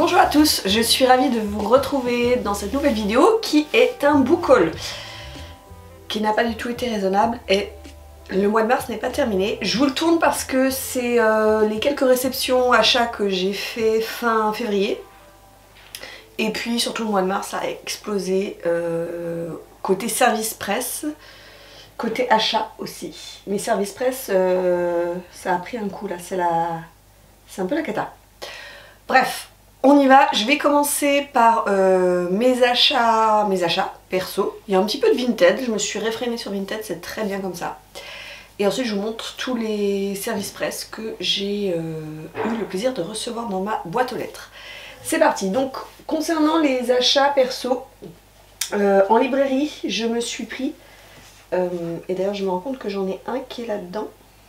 Bonjour à tous, je suis ravie de vous retrouver dans cette nouvelle vidéo qui est un book haul qui n'a pas du tout été raisonnable et le mois de mars n'est pas terminé. Je vous le tourne parce que c'est les quelques réceptions achats que j'ai fait fin février et puis surtout le mois de mars a explosé côté service presse, côté achat aussi. Mais service presse ça a pris un coup là, c'est un peu la cata. Bref, on y va. Je vais commencer par mes achats perso. Il y a un petit peu de Vinted, je me suis réfrénée sur Vinted, c'est très bien comme ça. Et ensuite je vous montre tous les services presse que j'ai eu le plaisir de recevoir dans ma boîte aux lettres. C'est parti. Donc concernant les achats perso, en librairie je me suis pris, et d'ailleurs je me rends compte que j'en ai un qui est là-dedans.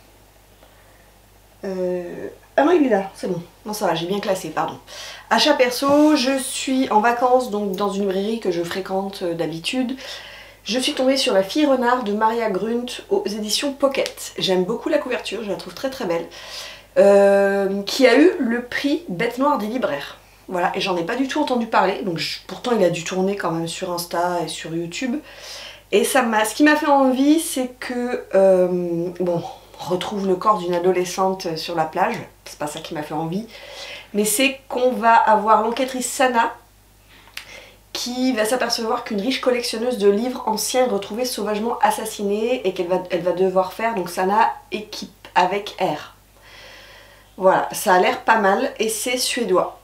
Ah non, il est là, c'est bon. Non, ça va, j'ai bien classé, pardon. Achat perso, je suis en vacances donc dans une librairie que je fréquente d'habitude. Je suis tombée sur La Fille Renard de Maria Grunt aux éditions Pocket. J'aime beaucoup la couverture, je la trouve très très belle. Qui a eu le prix Bête Noire des libraires. Voilà, et j'en ai pas du tout entendu parler. Donc pourtant il a dû tourner quand même sur Insta et sur YouTube. Et ce qui m'a fait envie, c'est que bon, on retrouve le corps d'une adolescente sur la plage, c'est pas ça qui m'a fait envie, mais c'est qu'on va avoir l'enquêtrice Sana qui va s'apercevoir qu'une riche collectionneuse de livres anciens est retrouvée sauvagement assassinée et elle va devoir faire, donc Sana équipe avec R. Voilà, ça a l'air pas mal et c'est suédois.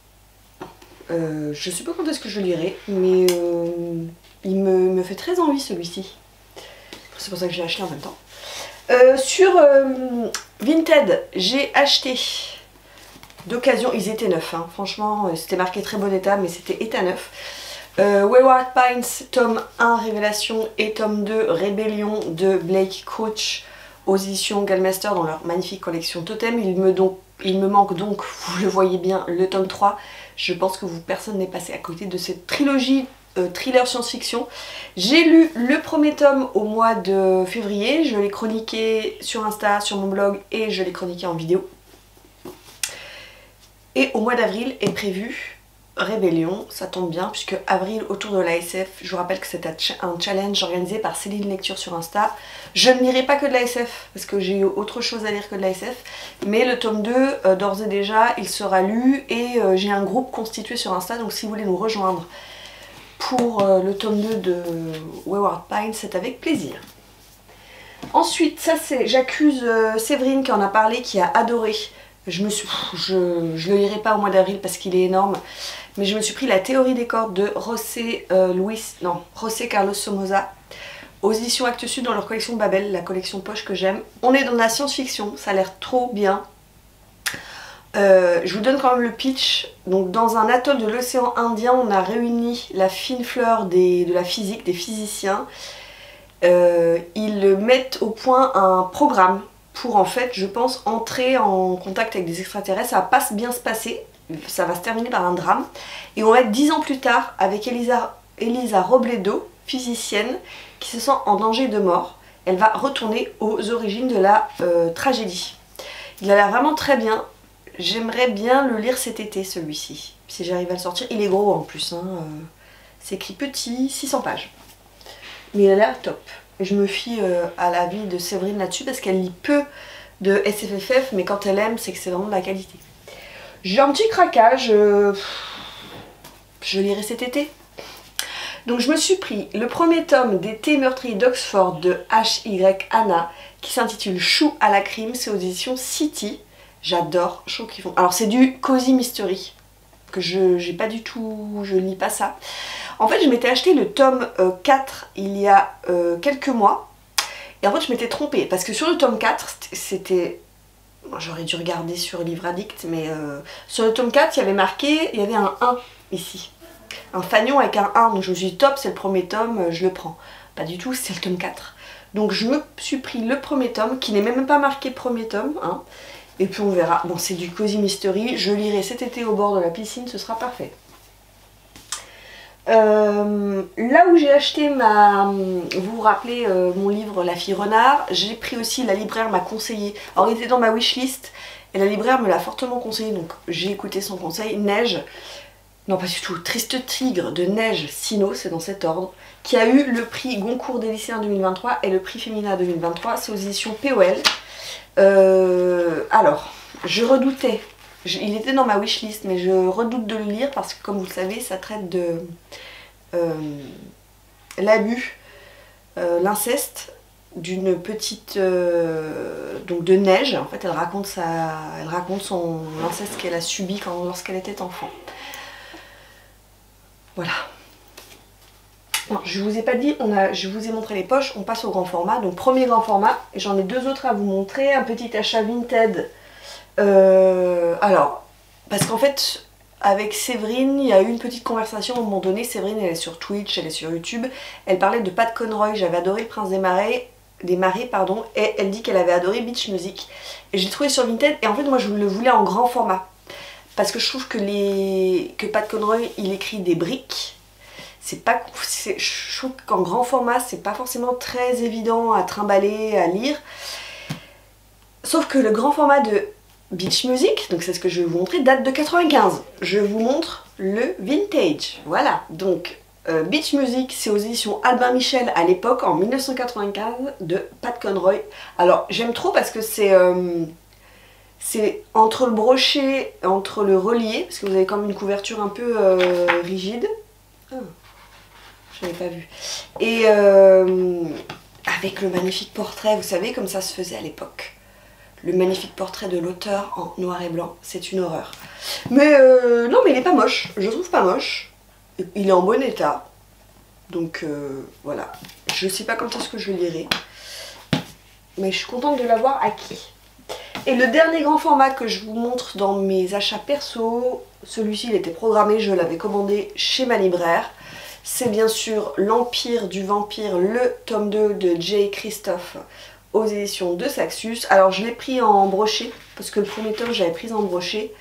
Je sais pas quand est-ce que je lirai, mais il me fait très envie celui-ci. C'est pour ça que j'ai acheté en même temps. Sur Vinted, j'ai acheté d'occasion, ils étaient neufs, hein. Franchement c'était marqué très bon état mais c'était état neuf. Wayward Pines, tome 1 Révélation et tome 2 Rébellion de Blake Crouch aux éditions Gallmeister dans leur magnifique collection Totem. Il me manque donc, vous le voyez bien, le tome 3. Je pense que personne n'est passé à côté de cette trilogie thriller science-fiction. J'ai lu le premier tome au mois de février, je l'ai chroniqué sur Insta, sur mon blog et je l'ai chroniqué en vidéo. Et au mois d'avril est prévu Rébellion, ça tombe bien puisque avril autour de l'ASF, je vous rappelle que c'est un challenge organisé par Céline Lecture sur Insta. Je ne lirai pas que de l'ASF parce que j'ai eu autre chose à lire que de l'ASF, mais le tome 2 d'ores et déjà il sera lu et j'ai un groupe constitué sur Insta, donc si vous voulez nous rejoindre pour le tome 2 de Wayward Pines, c'est avec plaisir. Ensuite, ça c'est, j'accuse Séverine qui en a parlé, qui a adoré. Je le lirai pas au mois d'avril parce qu'il est énorme, mais je me suis pris La Théorie des cordes de José Carlos Somoza aux éditions Actes Sud dans leur collection Babel, la collection poche que j'aime. On est dans la science-fiction, ça a l'air trop bien. Je vous donne quand même le pitch. Donc dans un atoll de l'océan Indien, on a réuni la fine fleur de la physique, des physiciens. Ils mettent au point un programme pour en fait, je pense, entrer en contact avec des extraterrestres. Ça va pas bien se passer, ça va se terminer par un drame. Et on va être 10 ans plus tard avec Elisa Robledo, physicienne, qui se sent en danger de mort. Elle va retourner aux origines de la tragédie. Il a l'air vraiment très bien. J'aimerais bien le lire cet été, celui-ci, si j'arrive à le sortir. Il est gros en plus, hein. C'est écrit petit, 600 pages. Mais il a l'air top. Et je me fie à l'avis de Séverine là-dessus parce qu'elle lit peu de SFFF, mais quand elle aime, c'est que c'est vraiment de la qualité. J'ai un petit craquage, je lirai cet été. Donc je me suis pris le premier tome des Thés meurtriers d'Oxford de H.Y. Anna qui s'intitule Chou à la crime, c'est aux éditions City. J'adore, je trouve qu'ils font. Alors c'est du cozy mystery que j'ai pas du tout, je lis pas ça. En fait je m'étais acheté le tome 4 il y a quelques mois et en fait je m'étais trompée parce que sur le tome 4 c'était, j'aurais dû regarder sur Livre Addict, mais sur le tome 4 il y avait marqué, il y avait un 1 ici, un fanion avec un 1, donc je me suis dit top, c'est le premier tome, je le prends. Pas du tout, c'est le tome 4. Donc je me suis pris le premier tome qui n'est même pas marqué premier tome, hein. Et puis on verra. Bon, c'est du cozy mystery. Je lirai cet été au bord de la piscine, ce sera parfait. Là où j'ai acheté vous vous rappelez mon livre La Fille Renard, j'ai pris aussi, la libraire m'a conseillé. Alors il était dans ma wishlist Et la libraire me l'a fortement conseillé, donc j'ai écouté son conseil. Neige, non pas du tout, Triste Tigre de Neige Sino, c'est dans cet ordre, qui a eu le prix Goncourt des lycéens 2023 et le prix Féminin 2023, c'est aux éditions POL. Alors, je redoutais, il était dans ma wishlist, mais je redoute de le lire parce que comme vous le savez, ça traite de l'abus, l'inceste d'une petite donc de Neige. En fait, elle raconte son inceste qu'elle a subi lorsqu'elle était enfant. Voilà. Non, je vous ai pas dit, je vous ai montré les poches, on passe au grand format. Donc premier grand format, et j'en ai deux autres à vous montrer. Un petit achat Vinted. Alors, parce qu'en fait, avec Séverine, il y a eu une petite conversation à un moment donné. Séverine, elle est sur Twitch, elle est sur YouTube. Elle parlait de Pat Conroy, j'avais adoré Le Prince des Marais, et elle dit qu'elle avait adoré Beach Music. Et je l'ai trouvé sur Vinted, et en fait, moi, je le voulais en grand format. Parce que je trouve que Pat Conroy, il écrit des briques. Je trouve qu'en grand format, c'est pas forcément très évident à trimballer, à lire. Sauf que le grand format de Beach Music, donc c'est ce que je vais vous montrer, date de 95. Je vous montre le vintage. Voilà, donc Beach Music, c'est aux éditions Albin Michel à l'époque, en 1995, de Pat Conroy. Alors j'aime trop parce que c'est entre le brochet, entre le relié, parce que vous avez comme une couverture un peu rigide. Ah. Je n'avais pas vu. Et avec le magnifique portrait, vous savez comme ça se faisait à l'époque. Le magnifique portrait de l'auteur en noir et blanc, c'est une horreur. Mais non, mais il est pas moche, je trouve pas moche. Il est en bon état. Donc voilà. Je sais pas quand est-ce que je le lirai. Mais je suis contente de l'avoir acquis. Et le dernier grand format que je vous montre dans mes achats perso, celui-ci il était programmé, je l'avais commandé chez ma libraire. C'est bien sûr L'Empire du Vampire, le tome 2 de J. Christophe aux éditions de Saxus. Alors je l'ai pris en brochet, parce que le premier tome j'avais pris en brochet.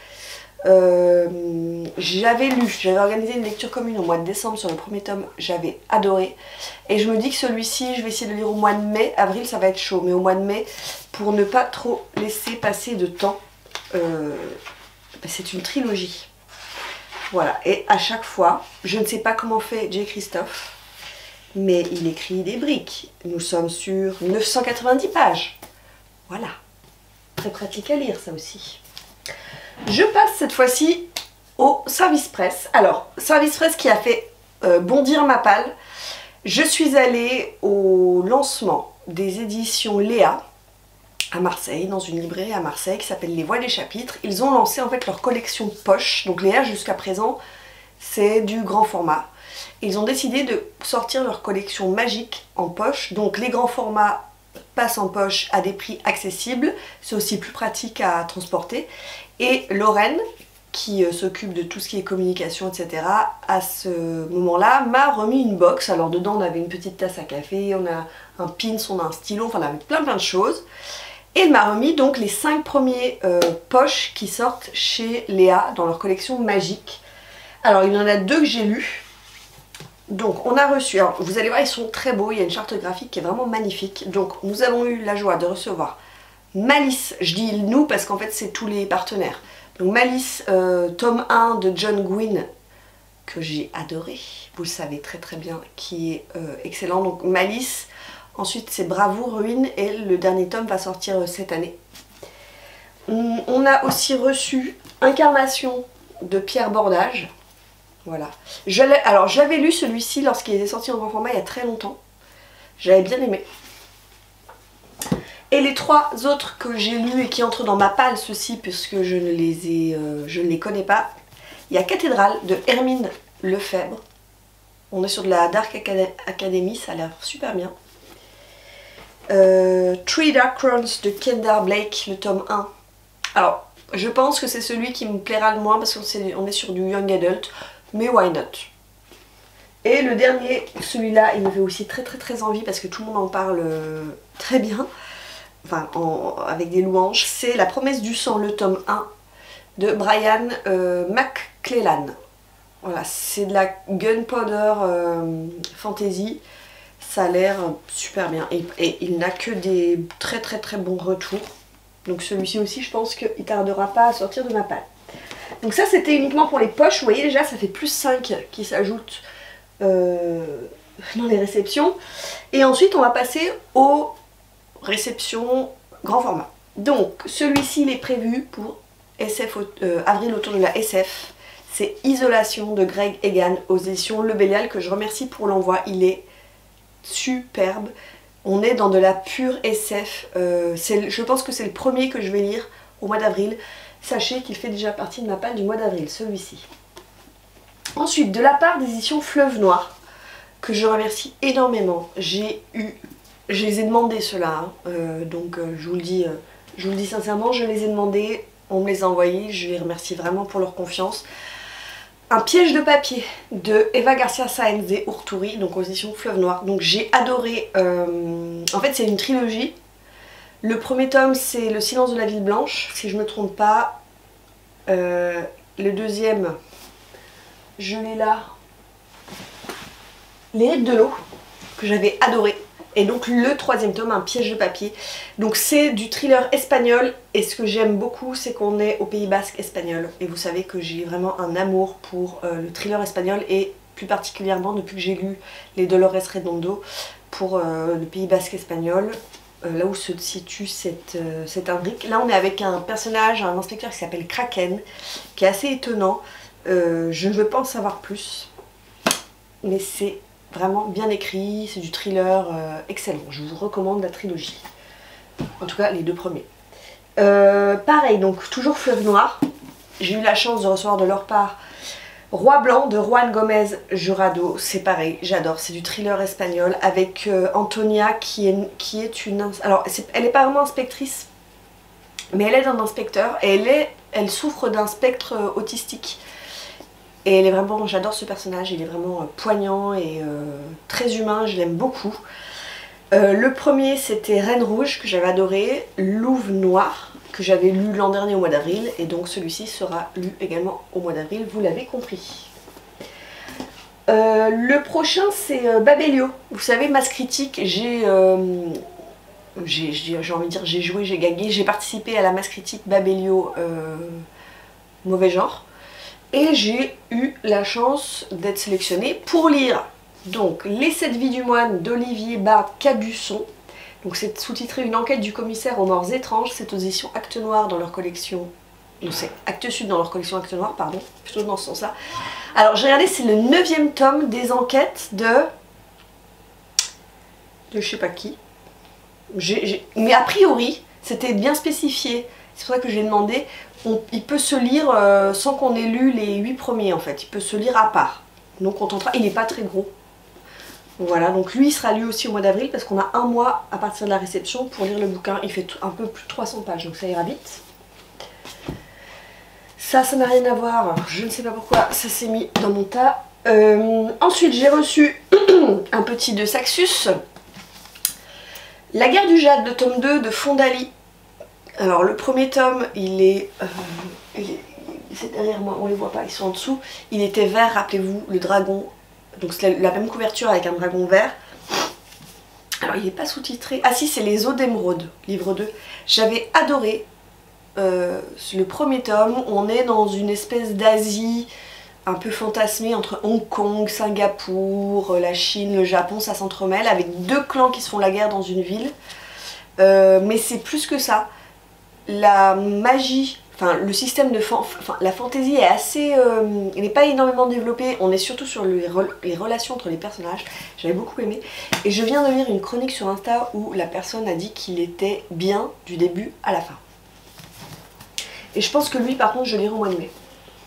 J'avais organisé une lecture commune au mois de décembre sur le premier tome, j'avais adoré. Et je me dis que celui-ci, je vais essayer de le lire au mois de mai. Avril ça va être chaud, mais au mois de mai, pour ne pas trop laisser passer de temps. C'est une trilogie. Voilà, et à chaque fois, je ne sais pas comment fait J. Christophe, mais il écrit des briques. Nous sommes sur 990 pages. Voilà, très pratique à lire ça aussi. Je passe cette fois-ci au Service Presse. Alors, Service Presse qui a fait bondir ma palle. Je suis allée au lancement des éditions Léa à Marseille, dans une librairie à Marseille qui s'appelle Les Voix des Chapitres. Ils ont lancé en fait leur collection poche. Donc Léa jusqu'à présent c'est du grand format. Ils ont décidé de sortir leur collection magique en poche. Donc les grands formats passent en poche à des prix accessibles. C'est aussi plus pratique à transporter. Et Lorraine, qui s'occupe de tout ce qui est communication, etc., à ce moment-là, m'a remis une box. Alors dedans on avait une petite tasse à café, on a un pins, on a un stylo, enfin on avait plein de choses. Et elle m'a remis donc les 5 premiers poches qui sortent chez Léa dans leur collection magique. Alors il y en a 2 que j'ai lus. Donc on a reçu, alors vous allez voir ils sont très beaux, il y a une charte graphique qui est vraiment magnifique. Donc nous avons eu la joie de recevoir Malice, je dis nous parce qu'en fait c'est tous les partenaires. Donc Malice, tome 1 de John Gwynne, que j'ai adoré, vous le savez très très bien, qui est excellent. Donc Malice, ensuite c'est Bravoure, Ruine, et le dernier tome va sortir cette année. On a aussi reçu Incarnation de Pierre Bordage. Voilà. Alors j'avais lu celui-ci lorsqu'il était sorti en grand format il y a très longtemps. J'avais bien aimé. Et les 3 autres que j'ai lus et qui entrent dans ma palle, ceux-ci, puisque je ne les connais pas. Il y a Cathédrale de Hermine Lefebvre. On est sur de la Dark Academy, ça a l'air super bien. Three Dark Crowns de Kendall Blake, le tome 1. Alors, je pense que c'est celui qui me plaira le moins parce qu'on est sur du Young Adult, mais why not? Et le dernier, celui-là, il me fait aussi très très très envie parce que tout le monde en parle très bien, enfin avec des louanges. C'est La Promesse du Sang, le tome 1 de Brian McClellan. Voilà, c'est de la gunpowder fantasy. Ça a l'air super bien et il n'a que des très très très bons retours. Donc celui-ci aussi, je pense qu'il tardera pas à sortir de ma palle. Donc ça, c'était uniquement pour les poches. Vous voyez déjà, ça fait plus 5 qui s'ajoutent dans les réceptions. Et ensuite, on va passer aux réceptions grand format. Donc celui-ci, il est prévu pour SF, avril autour de la SF. C'est Isolation de Greg Egan aux éditions Le Bélial, que je remercie pour l'envoi. Il est superbe. On est dans de la pure SF. Je pense que c'est le premier que je vais lire au mois d'avril. Sachez qu'il fait déjà partie de ma palle du mois d'avril, celui-ci. Ensuite, de la part des éditions Fleuve Noir, que je remercie énormément. Je les ai demandés ceux-là, hein. Je vous le dis sincèrement, je les ai demandés, on me les a envoyés, je les remercie vraiment pour leur confiance. Un piège de papier de Eva Garcia Sáenz et Urturi, donc aux éditions Fleuve Noir. Donc j'ai adoré, en fait c'est une trilogie. Le premier tome c'est Le silence de la ville blanche, si je ne me trompe pas. Le deuxième, je l'ai là, Les Rites de l'eau, que j'avais adoré. Et donc le troisième tome, Un piège de papier. Donc c'est du thriller espagnol, et ce que j'aime beaucoup c'est qu'on est au Pays Basque espagnol. Et vous savez que j'ai vraiment un amour pour le thriller espagnol, et plus particulièrement depuis que j'ai lu les Dolores Redondo pour le Pays Basque espagnol, là où se situe cette intrigue. Là on est avec un personnage, un inspecteur qui s'appelle Kraken, qui est assez étonnant. Je ne veux pas en savoir plus, mais c'est vraiment bien écrit, c'est du thriller excellent. Je vous recommande la trilogie. En tout cas, les deux premiers. Pareil, donc toujours Fleuve Noir. J'ai eu la chance de recevoir de leur part Roi Blanc de Juan Gomez Jurado. C'est pareil, j'adore. C'est du thriller espagnol avec Antonia qui est une... Alors, elle n'est pas vraiment inspectrice, mais elle est un inspecteur et elle souffre d'un spectre autistique. Et elle est vraiment, j'adore ce personnage, il est vraiment poignant et très humain, je l'aime beaucoup. Le premier c'était Reine Rouge, que j'avais adoré, Louve Noir, que j'avais lu l'an dernier au mois d'avril, et donc celui-ci sera lu également au mois d'avril, vous l'avez compris. Le prochain c'est Babelio. Vous savez, Masse Critique, j'ai envie de dire j'ai joué, j'ai gagné, j'ai participé à la Masse Critique Babelio Mauvais Genre. Et j'ai eu la chance d'être sélectionnée pour lire donc Les 7 vies du moine d'Olivier Bard Cabusson. Donc c'est sous-titré Une enquête du commissaire aux morts étranges. C'est aux éditions Actes Noir dans leur collection. Non, c'est Actes Sud dans leur collection Actes Noir, pardon, plutôt dans ce sens-là. Alors j'ai regardé, c'est le 9e tome des enquêtes de je sais pas qui. Mais a priori, c'était bien spécifié. C'est pour ça que j'ai demandé. Il peut se lire sans qu'on ait lu les 8 premiers en fait, il peut se lire à part. Donc on tentera, il n'est pas très gros. Voilà, donc lui il sera lu aussi au mois d'avril parce qu'on a un mois à partir de la réception pour lire le bouquin. Il fait un peu plus de 300 pages, donc ça ira vite. Ça n'a rien à voir, je ne sais pas pourquoi ça s'est mis dans mon tas. Ensuite j'ai reçu un petit de Saxus. La guerre du jade, le tome 2 de Fondali. Alors le premier tome, c'est derrière moi, on les voit pas, ils sont en dessous. Il était vert, rappelez-vous, le dragon. Donc c'est la même couverture avec un dragon vert. Alors il n'est pas sous-titré. Ah si, c'est Les Eaux d'Émeraude, livre 2. J'avais adoré le premier tome. On est dans une espèce d'Asie un peu fantasmée entre Hong Kong, Singapour, la Chine, le Japon. Ça s'entremêle avec deux clans qui se font la guerre dans une ville. Mais c'est plus que ça. La magie, enfin le système de la fantaisie est assez, il n'est pas énormément développé. On est surtout sur les relations entre les personnages. J'avais beaucoup aimé. Et je viens de lire une chronique sur Insta où la personne a dit qu'il était bien du début à la fin. Et je pense que lui par contre je lirai au mois de mai.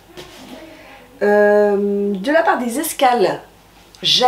De la part des Escales, j'ai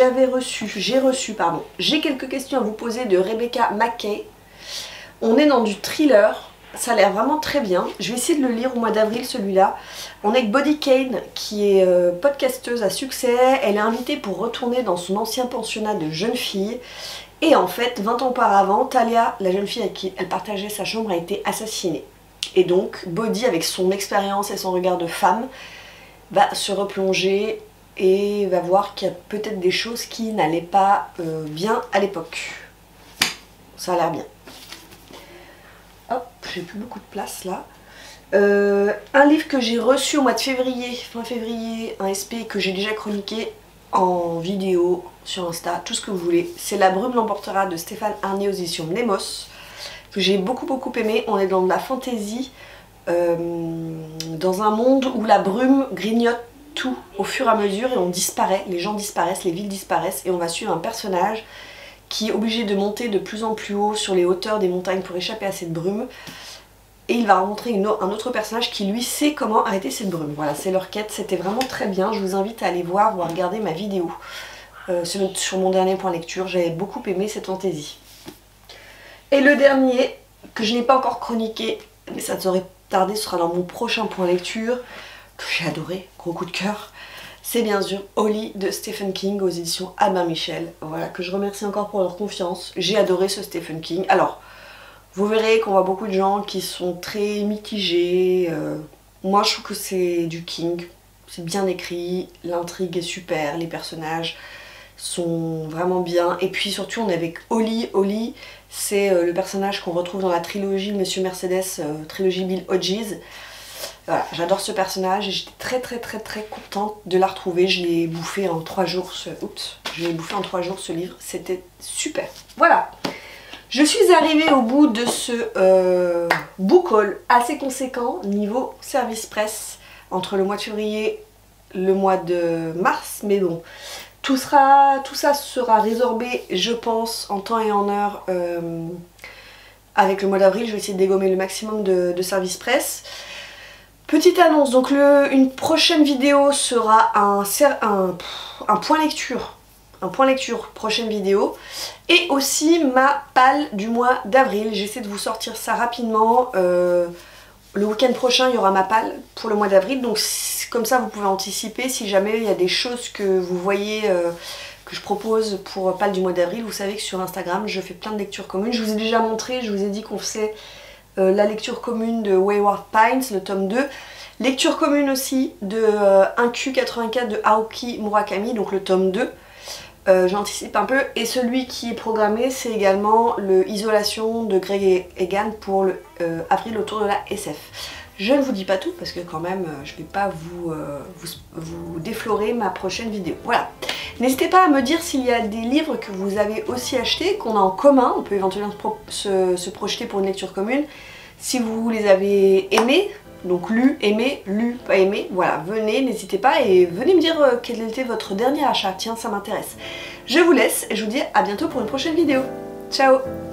quelques questions à vous poser de Rebecca McKay. On est dans du thriller. Ça a l'air vraiment très bien. Je vais essayer de le lire au mois d'avril celui-là. On est avec Body Kane qui est podcasteuse à succès. Elle est invitée pour retourner dans son ancien pensionnat de jeunes filles. Et en fait, 20 ans auparavant, Talia, la jeune fille avec qui elle partageait sa chambre, a été assassinée. Et donc, Body, avec son expérience et son regard de femme, va se replonger et va voir qu'il y a peut-être des choses qui n'allaient pas bien à l'époque. Ça a l'air bien. Hop. j'ai plus beaucoup de place là. Un livre que j'ai reçu au mois de février, fin février, un SP que j'ai déjà chroniqué en vidéo sur Insta, tout ce que vous voulez. C'est La brume l'emportera de Stéphane Arnier aux éditions Mnemos, que j'ai beaucoup aimé. On est dans de la fantaisie, dans un monde où la brume grignote tout au fur et à mesure et on disparaît, les gens disparaissent, les villes disparaissent et on va suivre un personnage qui est obligé de monter de plus en plus haut sur les hauteurs des montagnes pour échapper à cette brume. Et il va rencontrer un autre personnage qui lui sait comment arrêter cette brume. Voilà, c'est leur quête, c'était vraiment très bien. Je vous invite à aller voir ou à regarder ma vidéo sur mon dernier point lecture. J'avais beaucoup aimé cette fantaisie. Et le dernier, que je n'ai pas encore chroniqué, mais ça ne saurait tarder, ce sera dans mon prochain point lecture, que j'ai adoré, gros coup de cœur. C'est bien sûr Oli de Stephen King aux éditions Albin Michel. Voilà, que je remercie encore pour leur confiance. J'ai adoré ce Stephen King. Alors, vous verrez qu'on voit beaucoup de gens qui sont très mitigés. Moi je trouve que c'est du King, c'est bien écrit, l'intrigue est super, les personnages sont vraiment bien. Et puis surtout on est avec Oli. Oli, c'est le personnage qu'on retrouve dans la trilogie Monsieur Mercedes, trilogie Bill Hodges. Voilà, j'adore ce personnage et j'étais très contente de la retrouver. Je l'ai bouffé en 3 jours, je l'ai bouffé en 3 jours ce livre, c'était super. Voilà. Je suis arrivée au bout de ce book haul assez conséquent niveau service presse entre le mois de février et le mois de mars, mais bon, tout ça sera résorbé, je pense, en temps et en heure avec le mois d'avril. Je vais essayer de dégommer le maximum de service presse. Petite annonce, donc une prochaine vidéo sera un point lecture. Un point lecture, prochaine vidéo. Et aussi ma palle du mois d'avril. J'essaie de vous sortir ça rapidement. Le week-end prochain, il y aura ma palle pour le mois d'avril. Donc comme ça, vous pouvez anticiper. Si jamais il y a des choses que vous voyez que je propose pour palle du mois d'avril, vous savez que sur Instagram, je fais plein de lectures communes. Je vous ai déjà montré, je vous ai dit qu'on faisait la lecture commune de Wayward Pines, le tome 2. Lecture commune aussi de 1Q84 de Haruki Murakami, donc le tome 2. J'anticipe un peu. Et celui qui est programmé, c'est également le Isolation de Greg Egan pour le avril autour de la SF. Je ne vous dis pas tout parce que quand même je ne vais pas vous déflorer ma prochaine vidéo. Voilà. N'hésitez pas à me dire s'il y a des livres que vous avez aussi achetés, qu'on a en commun. On peut éventuellement se projeter pour une lecture commune. Si vous les avez aimés, donc lu, aimé, lu, pas aimé, voilà, venez, n'hésitez pas et venez me dire quel était votre dernier achat. Tiens, ça m'intéresse. Je vous laisse et je vous dis à bientôt pour une prochaine vidéo. Ciao!